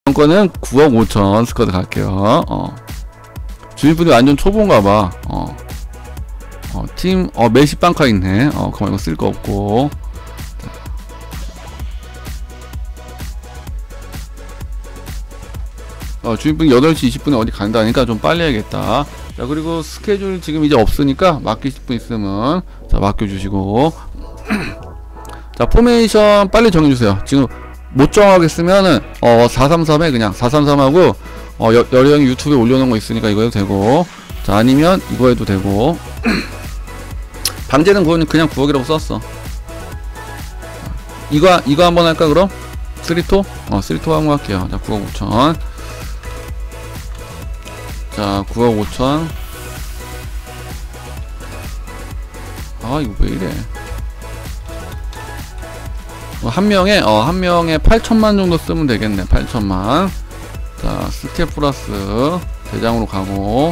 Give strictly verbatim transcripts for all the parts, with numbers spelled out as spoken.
이번 거는 구억 오천 스쿼드 갈게요. 어. 주인분이 완전 초보인가봐. 어. 어, 팀, 어, 메시 빵카 있네. 어, 그만 이거 쓸 거 없고. 어, 주인분이 여덟 시 이십 분에 어디 간다니까 좀 빨리 해야겠다. 자, 그리고 스케줄 지금 이제 없으니까 맡기실 분 있으면, 자, 맡겨주시고. 자, 포메이션 빨리 정해주세요. 지금 못 정하겠으면은, 어, 사삼삼에 그냥 사삼삼하고, 어, 여, 여령이 유튜브에 올려놓은 거 있으니까 이거 해도 되고. 자, 아니면 이거 해도 되고. 방제는 그거는 그냥 구억이라고 썼어. 이거, 이거 한번 할까, 그럼? 쓰리토? 어, 쓰리토 한번 할게요. 자, 구억 오천. 자, 구억 오천. 아, 이거 왜 이래. 어, 한 명에, 어, 한 명에 팔천만 정도 쓰면 되겠네. 팔천만. 자, 스케 플러스 대장으로 가고.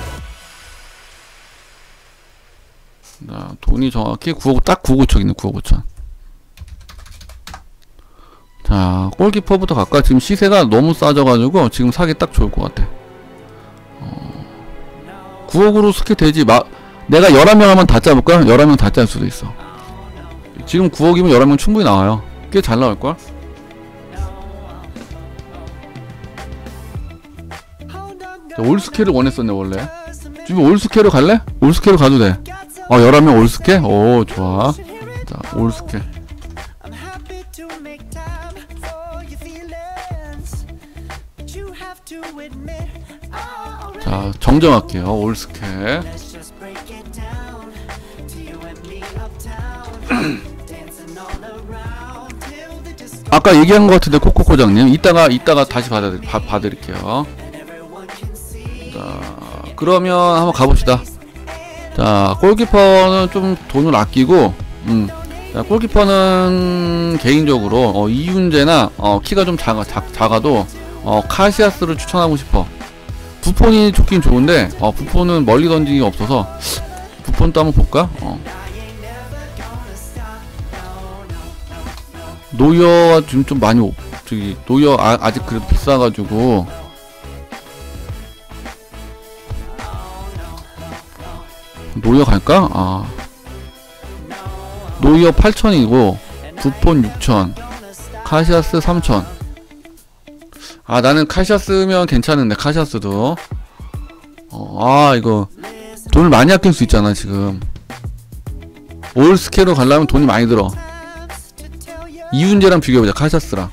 자, 돈이 정확히 구억, 딱 구억 오천 있네. 구억 오천. 자, 골키퍼부터 갈까? 지금 시세가 너무 싸져가지고 지금 사기 딱 좋을 것 같아. 어, 구억으로 스케 되지. 마, 내가 열한 명 하면 다 짜볼까? 열한 명 다 짤 수도 있어. 지금 구억이면 열한 명 충분히 나와요. 꽤 잘 나올걸? 자, 올스케를 원했었네 원래. 지금 올스케로 갈래? 올스케로 가도 돼. 어, 열한 명 올스케? 오, 좋아. 자, 올스케. 자, 정정할게요. 올스케. 아까 얘기한 것 같은데 코코코장님 이따가 이따가 다시 받아 받을게요. 자, 그러면 한번 가봅시다. 자, 골키퍼는 좀 돈을 아끼고, 음, 자, 골키퍼는 개인적으로 어, 이윤재나 어, 키가 좀 작아 작, 작아도 어, 카시아스를 추천하고 싶어. 부폰이 좋긴 좋은데 어, 부폰은 멀리 던지기가 없어서 부폰도 한번 볼까? 어. 노이어가 지금 좀 많이 저기 노이어 아, 아직 그래도 비싸가지고 노이어 갈까? 아, 노이어 팔천이고 부폰 육천, 카시아스 삼천. 아, 나는 카시아스면 괜찮은데 카시아스도 어, 아, 이거 돈을 많이 아낄 수 있잖아. 지금 올스케로 가려면 돈이 많이 들어. 이윤재랑 비교해보자. 카시아스랑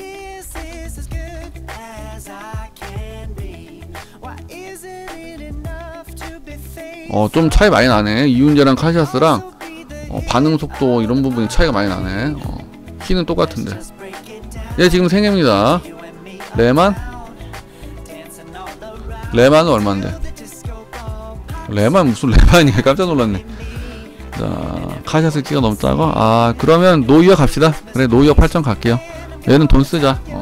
어, 좀 차이 많이 나네. 이윤재랑 카시아스랑 어, 반응 속도 이런 부분이 차이가 많이 나네. 어, 키는 똑같은데. 얘 지금 생깁니다. 레만? 레만은 얼만데? 레만 무슨 레만이야. 깜짝 놀랐네. 자, 카시아스 키가 너무 작아? 아, 그러면 노이어 갑시다. 그래, 노이어 팔천 갈게요. 얘는 돈 쓰자. 어.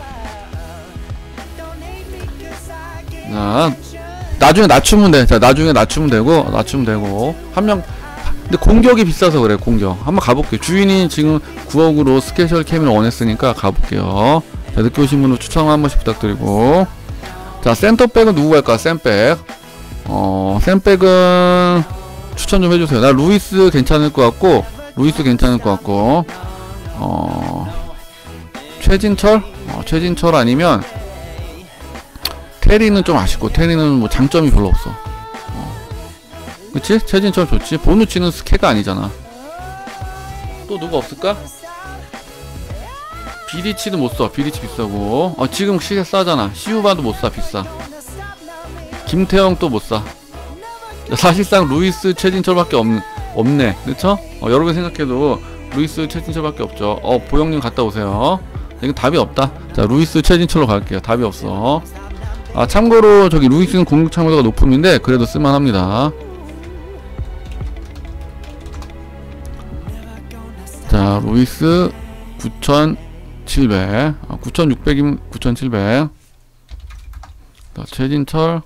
자, 나중에 낮추면 돼. 자, 나중에 낮추면 되고, 낮추면 되고. 한 명, 근데 공격이 비싸서 그래, 공격. 한번 가볼게요. 주인이 지금 구억으로 스페셜 캠을 원했으니까 가볼게요. 자, 늦게 오신 분은 추천 한 번씩 부탁드리고. 자, 센터백은 누구 갈까? 센백. 어, 센백은 추천 좀 해주세요. 나 루이스 괜찮을 것 같고, 루이스 괜찮을 것 같고, 어, 최진철? 어, 최진철 아니면, 테리는 좀 아쉽고, 테리는 뭐 장점이 별로 없어. 어. 그치? 최진철 좋지? 보누치는 스케가 아니잖아. 또 누가 없을까? 비리치도 못 써. 비리치 비싸고. 어, 지금 시세 싸잖아. 시우바도 못 사. 비싸. 김태형 또 못 사. 사실상 루이스 최진철밖에 없, 없네. 그쵸? 어, 여러분 생각해도 루이스 최진철밖에 없죠. 어, 보영님 갔다 오세요. 이건 답이 없다. 자, 루이스 최진철로 갈게요. 답이 없어. 아, 참고로 저기 루이스는 공격 참여도가 높음인데 그래도 쓸만합니다. 자, 루이스 구천칠백. 아, 구천육백이면 구천칠백. 자, 최진철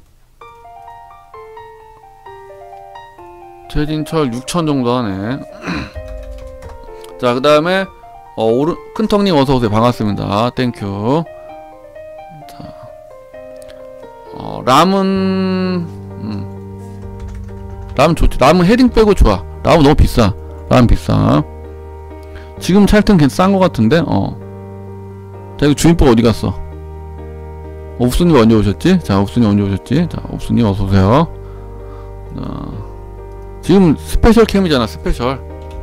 최진철 육천 정도 하네. 자, 그 다음에 어, 오른 큰턱님 어서오세요. 반갑습니다. 땡큐. 람은 음. 람 좋지. 람은 헤딩 빼고 좋아. 람은 너무 비싸. 람 비싸. 지금 찰튼 괜찮 싼거 같은데. 어. 자, 이거 주인법 어디 갔어? 어, 옥수님 언제 오셨지? 자, 옥수님 언제 오셨지? 자, 옥수님 어서 오세요. 어. 지금 스페셜 캠이잖아. 스페셜.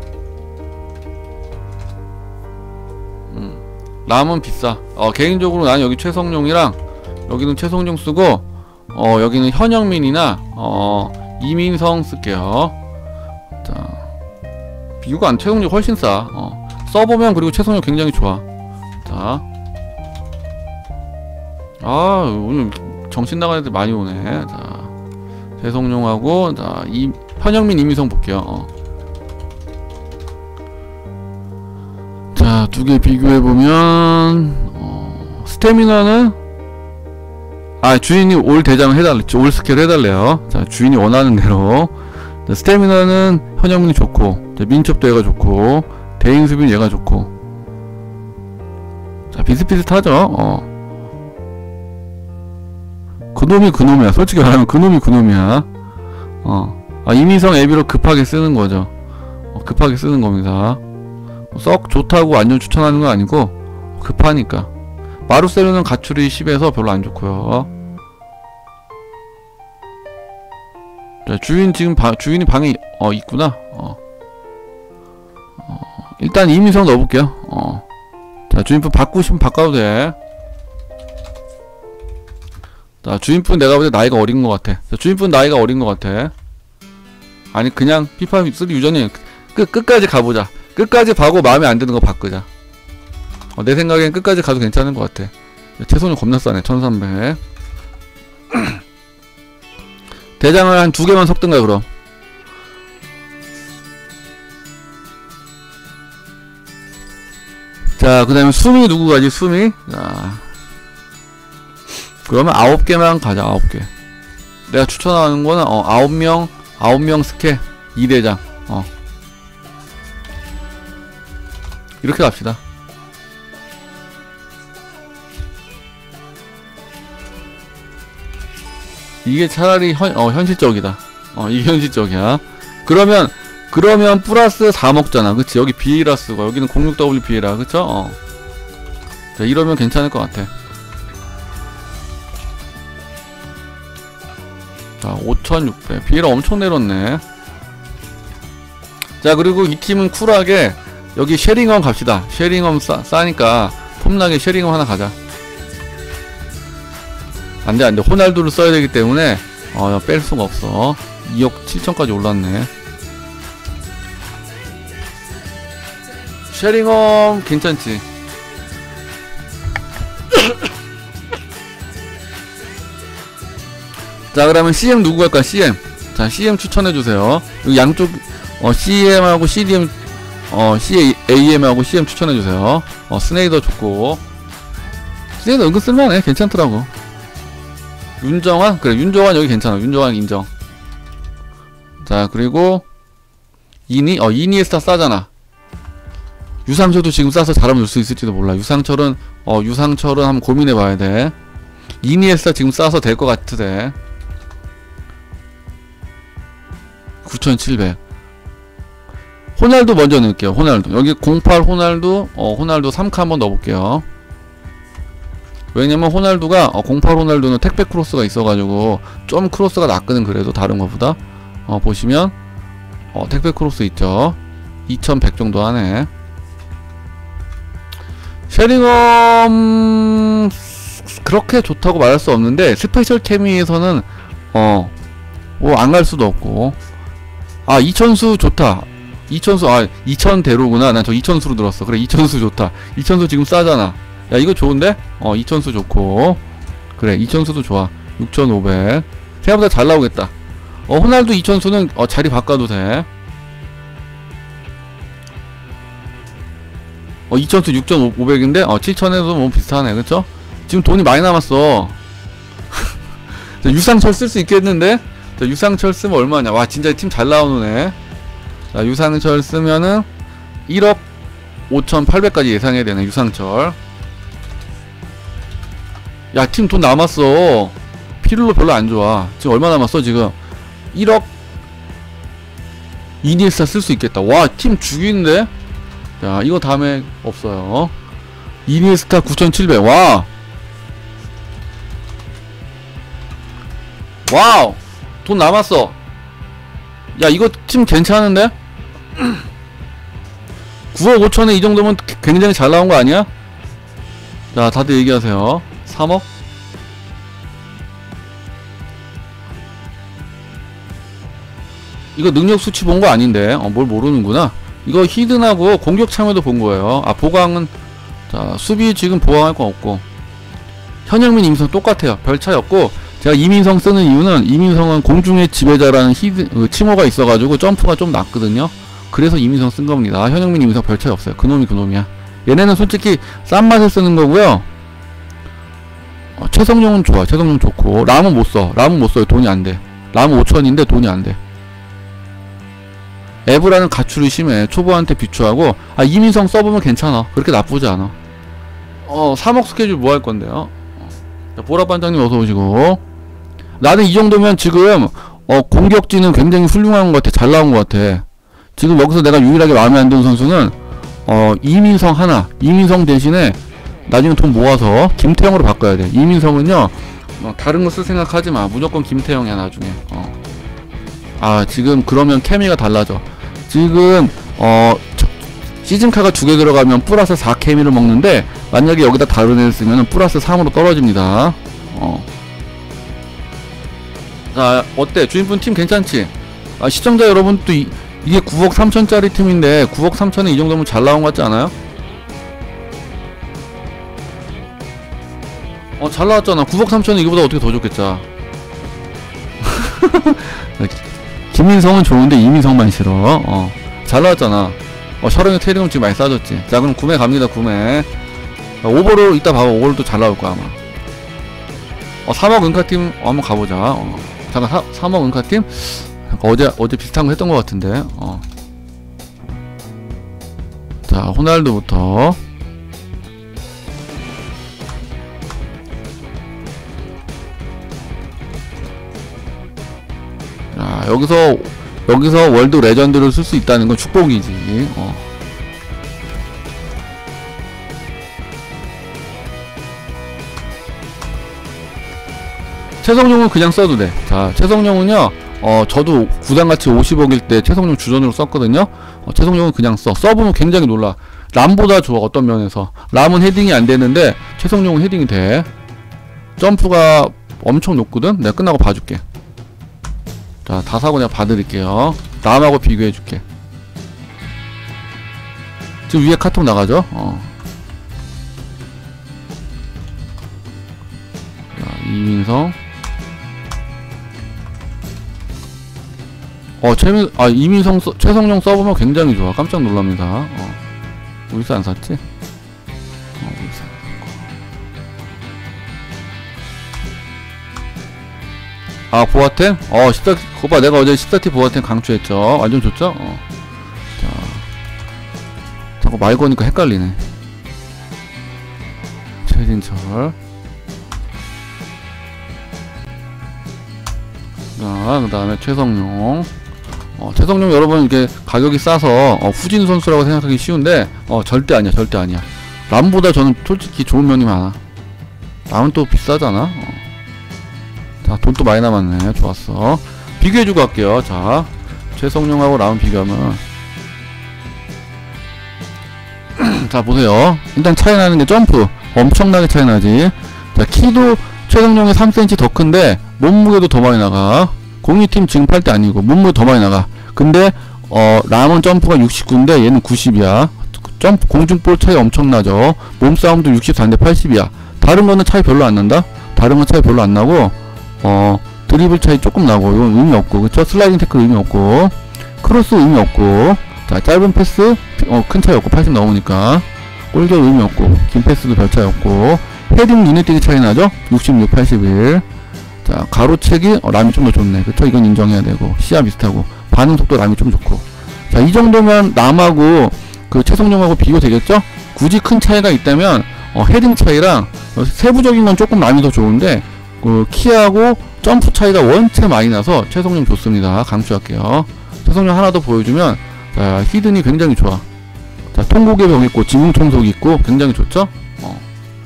음. 람은 비싸. 어, 개인적으로 난 여기 최성룡이랑 여기는 최성룡 쓰고 어, 여기는 현영민이나 어, 이민성 쓸게요. 자, 비교가 안 최성룡 훨씬 싸. 어. 써보면 그리고 최성룡 굉장히 좋아. 자, 아 오늘 정신 나가는 애들 많이 오네. 자, 최성룡하고 자, 이 현영민 이민성 볼게요. 어. 자, 두 개 비교해보면 어, 스태미나는 아 주인이 올 대장을 해달래. 올 스킬 해달래요. 자, 주인이 원하는 대로. 자, 스태미나는 현영민이 좋고, 자, 민첩도 얘가 좋고, 대인수빈 얘가 좋고. 자, 비슷비슷하죠. 어. 그놈이 그놈이야. 솔직히 말하면 그놈이 그놈이야. 어. 아, 이민성 에비로 급하게 쓰는 거죠. 어, 급하게 쓰는 겁니다. 썩 좋다고 완전 추천하는 건 아니고 급하니까. 마루세르는 가출이 십에서 별로 안 좋고요. 자, 주인 지금 바, 주인이 방에 어 있구나. 어. 어, 일단 이민성 넣어볼게요. 어. 자, 주인분 바꾸고 싶으면 바꿔도 돼. 자, 주인분 내가 볼 때 나이가 어린 것 같아. 자, 주인분 나이가 어린 것 같아. 아니 그냥 피파 삼 유저님 끝, 끝까지 가보자. 끝까지 봐고 마음에 안 드는 거 바꾸자. 어, 내 생각엔 끝까지 가도 괜찮은 것 같아. 최선을 겁나 싸네. 천삼백. 대장을 한 두 개만 섞든가 그럼. 자, 그 다음에 수미 누구 가지? 수미. 자, 그러면 아홉 개만 가자. 아홉 개. 내가 추천하는 거는 어 아홉 명 아홉 명 스케 이 대장. 어 이렇게 갑시다. 이게 차라리 현, 어, 현실적이다. 어, 이게 현실적이야. 그러면, 그러면 플러스 사 먹잖아. 그치? 여기 비에라 쓰고, 여기는 공육 더블유 비에라. 그쵸? 어. 자, 이러면 괜찮을 것 같아. 자, 오천육백. 비에라 엄청 내렸네. 자, 그리고 이 팀은 쿨하게, 여기 쉐링엄 갑시다. 쉐링엄 싸, 싸니까, 폼나게 쉐링엄 하나 가자. 안돼 안돼. 호날두를 써야 되기 때문에 어, 뺄 수가 없어. 이억 칠천까지 올랐네. 쉐링엄 괜찮지? 자, 그러면 씨엠 누구 갈까? 씨엠. 자, 씨엠 추천해주세요. 여기 양쪽 어, 씨엠하고 씨디엠 어, 씨에이엠하고 씨엠 추천해주세요. 어, 스네이더 좋고. 스네이더 은근 쓸만해. 괜찮더라고. 윤정환? 그래, 윤정환 여기 괜찮아. 윤정환 인정. 자, 그리고 이니? 어, 이니에스타 싸잖아. 유상철도 지금 싸서 잘하면 줄 수 있을지도 몰라. 유상철은 어, 유상철은 한번 고민해봐야 돼. 이니에스타 지금 싸서 될 것 같으대. 구천칠백. 호날두 먼저 넣을게요. 호날두. 여기 공팔 호날두, 어, 호날두 삼 카 한번 넣어볼게요. 왜냐면 호날두가 어, 공팔 호날두는 택배 크로스가 있어가지고 좀 크로스가 낫거든. 그래도 다른 것보다 어, 보시면 어, 택배 크로스 있죠. 이천백 정도 하네. 쉐링엄 그렇게 좋다고 말할 수 없는데 스페셜 케미에서는 어 뭐 안 갈 수도 없고. 아, 이천수 좋다. 이천수 아 이천대로구나. 난 저 이천수로 들었어. 그래, 이천수 좋다. 이천수 지금 싸잖아. 야, 이거 좋은데? 어, 이천수 좋고. 그래, 이천수도 좋아. 육천오백. 생각보다 잘 나오겠다. 어, 호날두 이천수는 어, 자리 바꿔도 돼. 어, 이천수 육천오백인데 어, 칠천에도 뭐 비슷하네. 그쵸? 지금 돈이 많이 남았어. 자, 유상철 쓸 수 있겠는데? 자, 유상철 쓰면 얼마냐? 와, 진짜 팀 잘 나오네. 자, 유상철 쓰면은 일억 오천팔백까지 예상해야 되네. 유상철. 야, 팀 돈 남았어. 피를로 별로 안 좋아. 지금 얼마 남았어 지금? 일억 이니에스타 쓸 수 있겠다. 와, 팀 죽이는데? 자, 이거 다음에 없어요. 이니에스타 구천칠백. 와! 와우! 돈 남았어. 야, 이거 팀 괜찮은데? 구억 오천에 이 정도면 굉장히 잘 나온 거 아니야? 자, 다들 얘기하세요. 삼억? 이거 능력 수치 본 거 아닌데. 어, 뭘 모르는구나. 이거 히든하고 공격 참여도 본 거예요. 아, 보강은, 자, 수비 지금 보강할 거 없고. 현영민, 이민성 똑같아요. 별 차이 없고. 제가 이민성 쓰는 이유는, 이민성은 공중의 지배자라는 히든, 그 칭호가 있어가지고 점프가 좀 낮거든요. 그래서 이민성 쓴 겁니다. 현영민, 이민성 별 차이 없어요. 그놈이 그놈이야. 얘네는 솔직히 싼 맛에 쓰는 거고요. 어, 최성용은 좋아. 최성용 좋고. 람은 못 써. 람은 못 써요. 돈이 안 돼. 람은 오천인데 돈이 안 돼. 에브라는 가출이 심해. 초보한테 비추하고. 아, 이민성 써보면 괜찮아. 그렇게 나쁘지 않아. 어, 삼억 스케줄 뭐 할 건데요? 자, 보라 반장님 어서 오시고. 나는 이 정도면 지금 어, 공격진은 굉장히 훌륭한 것 같아. 잘 나온 것 같아. 지금 여기서 내가 유일하게 마음에 안 드는 선수는 어, 이민성 하나. 이민성 대신에 나중에 돈 모아서 김태형으로 바꿔야 돼. 이민성은요, 어, 다른 거 쓸 생각하지 마. 무조건 김태형이야 나중에. 어. 아, 지금 그러면 케미가 달라져. 지금 어 시즌카가 두 개 들어가면 플러스 사 케미를 먹는데, 만약에 여기다 다른 애를 쓰면 플러스 삼으로 떨어집니다. 어. 자, 어때? 주인분 팀 괜찮지? 아, 시청자 여러분도 이, 이게 구억 삼천짜리 팀인데 구억 삼천에 이 정도면 잘 나온 것 같지 않아요? 어, 잘 나왔잖아. 구억 삼천은 이거보다 어떻게 더 좋겠자. 김민성은 좋은데 이민성만 싫어. 어, 잘 나왔잖아. 어, 셔렁이 테리금 지금 많이 싸졌지. 자, 그럼 구매 갑니다. 구매. 어, 오버롤 이따 봐봐. 오버롤도 잘 나올 거야 아마. 어, 삼억 은카팀 어, 한번 가보자. 어, 잠깐 사, 삼억 은카팀 어제 어제 비슷한 거 했던 것 같은데. 어. 자, 호날두부터. 자, 여기서 여기서 월드 레전드를 쓸 수 있다는 건 축복이지. 어. 최성용은 그냥 써도 돼. 자, 최성용은요, 어, 저도 구단가치 오십억일 때 최성용 주전으로 썼거든요. 어, 최성용은 그냥 써. 써보면 굉장히 놀라. 람보다 좋아, 어떤 면에서. 람은 헤딩이 안 되는데, 최성용은 헤딩이 돼. 점프가 엄청 높거든? 내가 끝나고 봐줄게. 자, 다 사고 내가 봐드릴게요. 람하고 비교해줄게. 지금 위에 카톡 나가죠? 어. 자, 이민성. 어, 최민, 아, 이민성, 써, 최성용 써보면 굉장히 좋아. 깜짝 놀랍니다. 어. 울산 안 샀지? 어, 울산. 아, 보아템? 어, 십사, 거봐, 내가 어제 십사 티 보아템 강추했죠. 완전 좋죠? 어. 자. 자꾸 말 거니까 헷갈리네. 최진철. 자, 그 다음에 최성용. 어, 최성용 여러분, 이렇게 가격이 싸서 어, 후진 선수라고 생각하기 쉬운데 어, 절대 아니야. 절대 아니야. 람보다 저는 솔직히 좋은 면이 많아. 람은 또 비싸잖아. 어. 자, 돈 또 많이 남았네. 좋았어. 비교해주고 갈게요. 자, 최성용하고 람 비교하면 자, 보세요. 일단 차이 나는 게 점프 엄청나게 차이 나지. 자, 키도 최성용이 삼 센티미터 더 큰데 몸무게도 더 많이 나가. 공유팀 지금 팔 때 아니고 몸무게 더 많이 나가. 근데 어 람은 점프가 육십구인데 얘는 구십이야. 점프 공중볼 차이 엄청나죠. 몸싸움도 육십사인데 팔십이야. 다른 거는 차이 별로 안 난다. 다른 건 차이 별로 안 나고 어 드리블 차이 조금 나고 이건 의미 없고, 그쵸? 슬라이딩 태클 의미 없고, 크로스 의미 없고, 자, 짧은 패스 어 큰 차이 없고 팔십 넘으니까 골격 의미 없고, 긴 패스도 별 차이 없고, 헤딩 눈에 띄게 차이 나죠? 육십육, 팔십일. 자, 가로채기 어, 람이 좀 더 좋네. 그쵸? 이건 인정해야 되고, 시야 비슷하고, 반응 속도 람이 좀 좋고. 자, 이 정도면 람하고 그 최성용하고 비교 되겠죠? 굳이 큰 차이가 있다면 어, 헤딩 차이랑 어, 세부적인 건 조금 람이 더 좋은데 그 키하고 점프 차이가 원체 많이 나서 최성룡 좋습니다. 강추할게요. 최성룡 하나 더 보여주면, 자, 히든이 굉장히 좋아. 자, 통곡의 병 있고 지붕 청소기 있고 굉장히 좋죠? 어.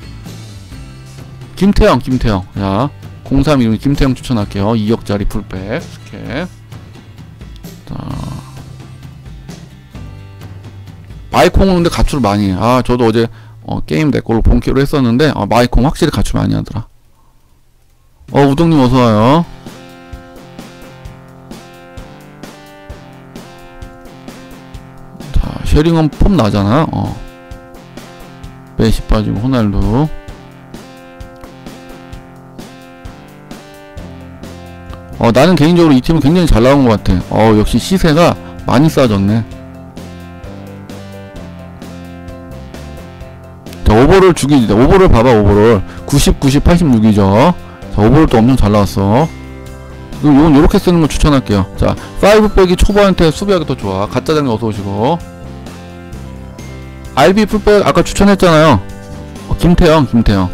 김태형, 김태형. 자, 공삼 이름 김태형 추천할게요. 이억짜리 풀백 스케. 자, 마이콩은 근데 가출 많이 해. 아, 저도 어제 어, 게임 내 걸로 본캐로 했었는데 어, 마이콩 확실히 가출 많이 하더라. 어, 우동님 어서와요. 자, 쉐링은 폼 나잖아. 어. 메시 빠지고 호날두. 어, 나는 개인적으로 이 팀은 굉장히 잘 나온 것 같아. 어, 역시 시세가 많이 싸졌네. 자, 오버롤 죽이지. 오버롤 봐봐, 오버롤. 구십, 구십, 팔십육이죠. 자, 오버롤도 엄청 잘 나왔어. 그럼 이건 요렇게 쓰는 거 추천할게요. 자, 오 백이 초보한테 수비하기 더 좋아. 가짜장님 어서오시고. 알비 풀백 아까 추천했잖아요. 어, 김태형, 김태형.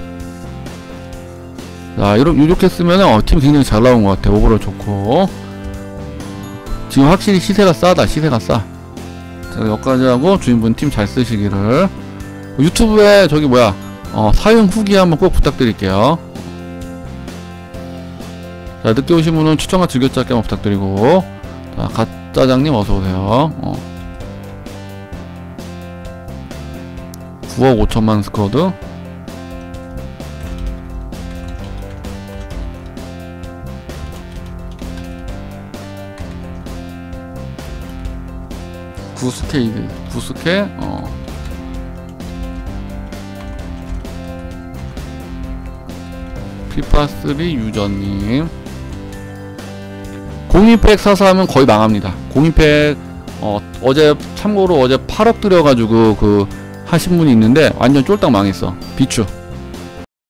자, 이렇게, 이렇게 쓰면은, 어, 팀 굉장히 잘 나온 것 같아. 오버롤 좋고. 지금 확실히 시세가 싸다, 시세가 싸. 자, 여기까지 하고, 주인분 팀 잘 쓰시기를. 유튜브에, 저기 뭐야, 어, 사용 후기 한번 꼭 부탁드릴게요. 자, 늦게 오신 분은 추천과 즐겨찾기 한번 부탁드리고. 자, 가짜장님 어서오세요. 어. 구억 오천만 스쿼드. 구스케, 구스케, 어. 피파삼 유저님. 공인팩 사서 하면 거의 망합니다. 공인팩, 어, 어제, 참고로 어제 팔억 들여가지고 그, 하신 분이 있는데, 완전 쫄딱 망했어. 비추.